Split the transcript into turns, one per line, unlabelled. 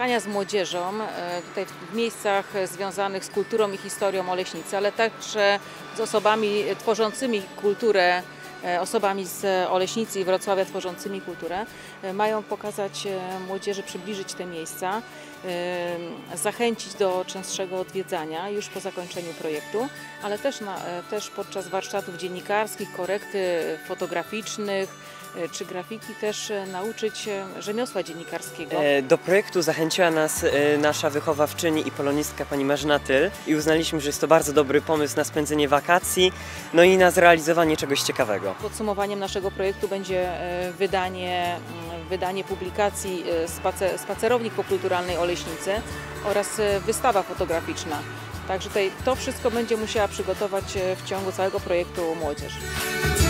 spotkania z młodzieżą tutaj w miejscach związanych z kulturą i historią Oleśnicy, ale także z osobami tworzącymi kulturę, osobami z Oleśnicy i Wrocławia tworzącymi kulturę, mają pokazać młodzieży, przybliżyć te miejsca, zachęcić do częstszego odwiedzania już po zakończeniu projektu, ale też podczas warsztatów dziennikarskich, korekty fotograficznych czy grafiki też nauczyć rzemiosła dziennikarskiego.
Do projektu zachęciła nas nasza wychowawczyni i polonistka pani Marzena Tyl i uznaliśmy, że jest to bardzo dobry pomysł na spędzenie wakacji, no i na zrealizowanie czegoś ciekawego.
Podsumowaniem naszego projektu będzie wydanie publikacji Spacerownik pokulturalnej Oleśnicy oraz wystawa fotograficzna. Także to wszystko będzie musiała przygotować w ciągu całego projektu młodzież.